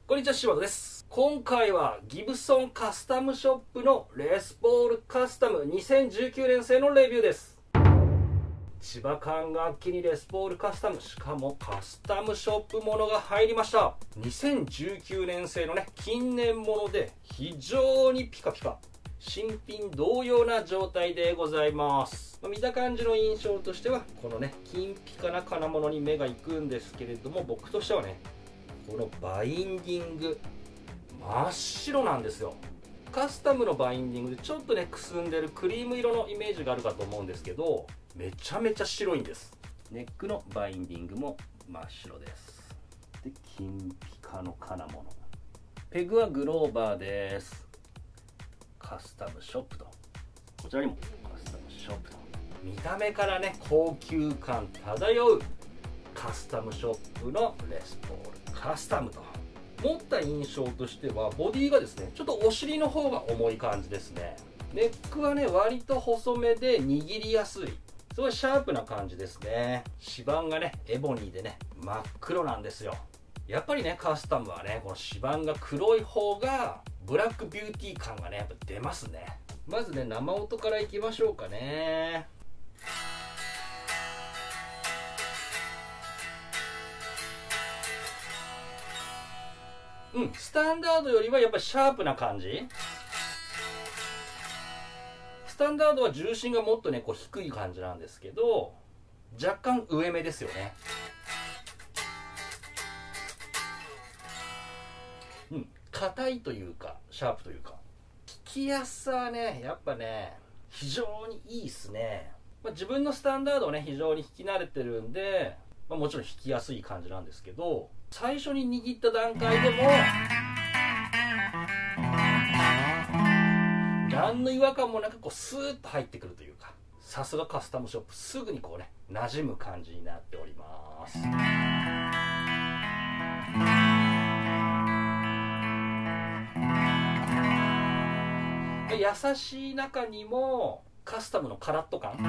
こんにちは、柴田です。今回はギブソンカスタムショップのレスポールカスタム2019年製のレビューです。千葉管楽器にレスポールカスタム、しかもカスタムショップものが入りました。2019年製のね、近年もので非常にピカピカ、新品同様な状態でございます。見た感じの印象としてはこのね、金ピカな金物に目が行くんですけれども、僕としてはね、このバインディング真っ白なんですよ。カスタムのバインディングでちょっとね、くすんでるクリーム色のイメージがあるかと思うんですけど、めちゃめちゃ白いんです。ネックのバインディングも真っ白です。で、金ピカの金物、ペグはグローバーです。カスタムショップと、こちらにもカスタムショップと、見た目からね、高級感漂うカスタムショップのレスポールカスタムと。持った印象としてはボディがですね、ちょっとお尻の方が重い感じですね。ネックはね、割と細めで握りやすい、すごいシャープな感じですね。指板がね、エボニーでね、真っ黒なんですよ。やっぱりね、カスタムはね、この指板が黒い方がブラックビューティー感がね、やっぱ出ますね。まずね、生音からいきましょうかね。スタンダードよりはやっぱりシャープな感じ。スタンダードは重心がもっとね、こう低い感じなんですけど、若干上目ですよね。硬いというかシャープというか、弾きやすさはね、やっぱね、非常にいいっすね。自分のスタンダードをね、非常に弾き慣れてるんで、もちろん弾きやすい感じなんですけど、最初に握った段階でも何の違和感もなく、こうスーッと入ってくるというか、さすがカスタムショップ、すぐにこうね、馴染む感じになっております。優しい中にもカスタムのカラッと感、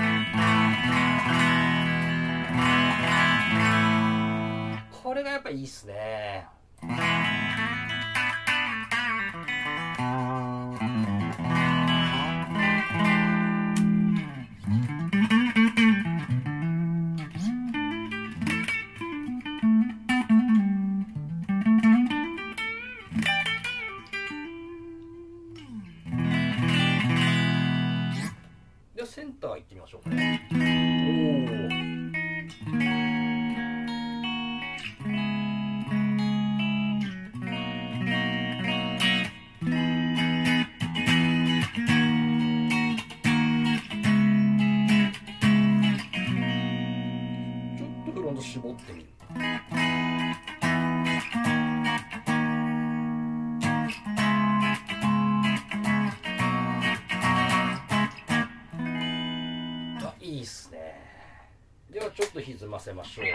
これがやっぱいいっすね。ではセンター行ってみましょうかね。絞ってみる。いいっすね。ではちょっと歪ませましょう。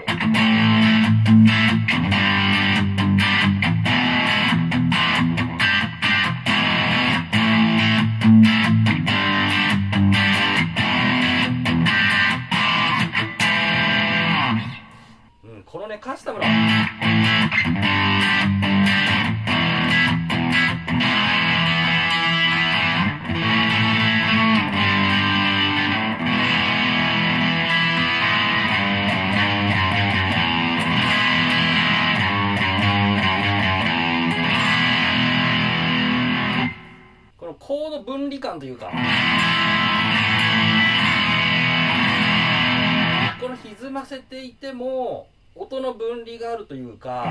このね、カスタムのこのコード分離感というか、この歪ませていても音の分離があるというか、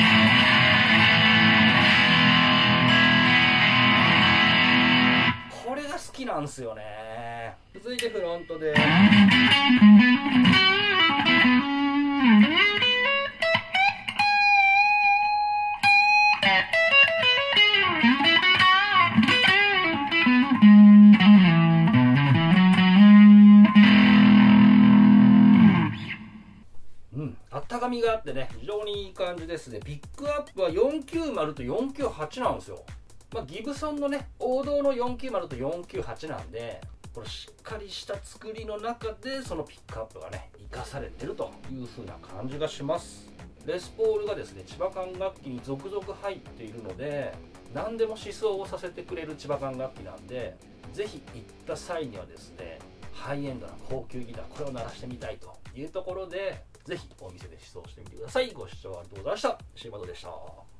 これが好きなんですよね。続いてフロントであったかみがあってね、非常にいい感じですね。ピックアップは490と498なんですよ。ギブソンのね、王道の490と498なんで、これしっかりした作りの中でそのピックアップがね、生かされてるという風な感じがします。 レスポールがですね千葉管楽器に続々入っているので、何でも試奏をさせてくれる千葉管楽器なんで、ぜひ行った際にはですねハイエンドな高級ギター、これを鳴らしてみたいというところで、ぜひお店で試奏してみてください。ご視聴ありがとうございました。シーバドでした。